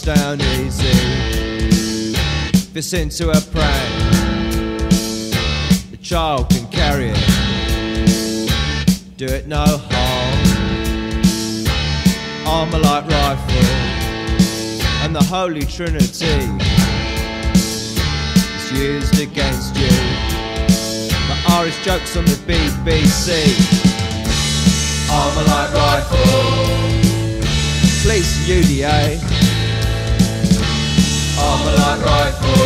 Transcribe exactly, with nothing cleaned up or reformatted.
down easy. If it's into a pram, the child can carry it. Do it no harm. Armalite Rifle and the Holy Trinity is used against you. The Irish jokes on the B B C. Armalite Rifle, police U D A. Armalite Rifle.